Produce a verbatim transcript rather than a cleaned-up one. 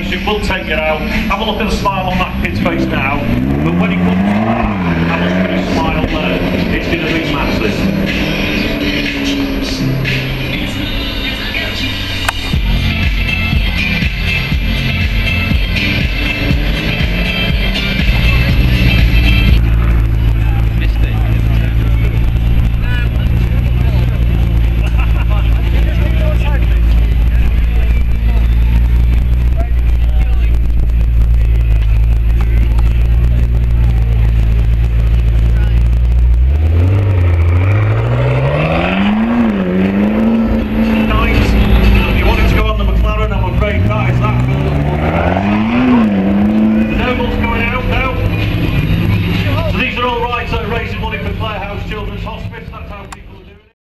it will take you out. Have a look at the smile on that kid's face now, but when he